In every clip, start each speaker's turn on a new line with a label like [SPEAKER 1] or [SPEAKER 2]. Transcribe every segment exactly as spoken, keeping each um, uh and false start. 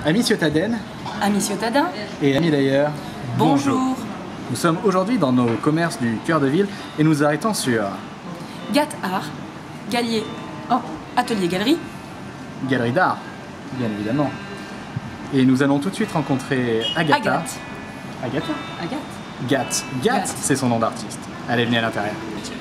[SPEAKER 1] Amis Ciotadens
[SPEAKER 2] Amis Ciotadens
[SPEAKER 1] et amis d'ailleurs,
[SPEAKER 2] bonjour.
[SPEAKER 1] Nous sommes aujourd'hui dans nos commerces du cœur de ville et nous arrêtons sur
[SPEAKER 2] Gat Art, Galier, oh, Atelier Galerie,
[SPEAKER 1] Galerie d'Art, bien évidemment. Et nous allons tout de suite rencontrer Agatha.
[SPEAKER 2] Agathe.
[SPEAKER 1] Agatha
[SPEAKER 2] Agathe.
[SPEAKER 1] Gat. Gat, c'est son nom d'artiste. Allez, venez à l'intérieur.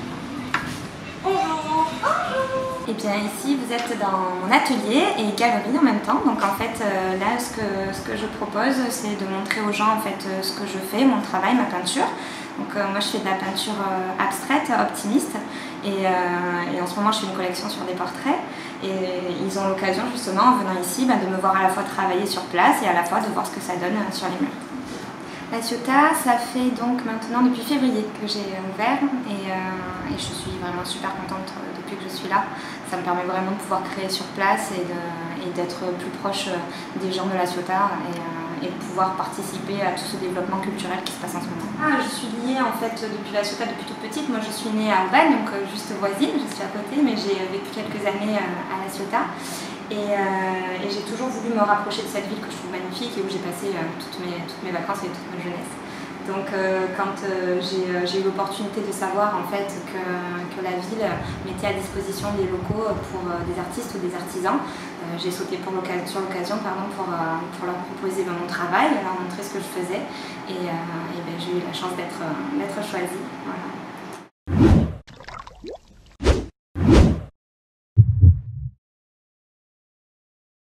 [SPEAKER 3] Et bien ici vous êtes dans mon atelier et galerie en même temps, donc en fait euh, là ce que, ce que je propose c'est de montrer aux gens en fait euh, ce que je fais, mon travail, ma peinture. Donc euh, moi je fais de la peinture euh, abstraite, optimiste et, euh, et en ce moment je fais une collection sur des portraits et ils ont l'occasion justement en venant ici bah, de me voir à la fois travailler sur place et à la fois de voir ce que ça donne euh, sur les murs. La Ciotat, ça fait donc maintenant depuis février que j'ai ouvert et, euh, et je suis vraiment super contente depuis que je suis là. Ça me permet vraiment de pouvoir créer sur place et d'être plus proche des gens de la Ciotat et, euh, et de pouvoir participer à tout ce développement culturel qui se passe en ce moment. Ah, je suis liée en fait depuis la Ciotat depuis toute petite. Moi je suis née à Aubagne, donc juste voisine, je suis à côté, mais j'ai vécu quelques années à la Ciotat. Et, euh, et j'ai toujours voulu me rapprocher de cette ville que je trouve magnifique et où j'ai passé euh, toutes, mes, toutes mes vacances et toute ma jeunesse. Donc euh, quand euh, j'ai eu l'opportunité de savoir en fait que, que la ville mettait à disposition des locaux pour euh, des artistes ou des artisans, euh, j'ai sauté pour sur l'occasion pour, euh, pour leur proposer ben, mon travail, leur montrer ce que je faisais et, euh, et ben, j'ai eu la chance d'être choisie. Voilà.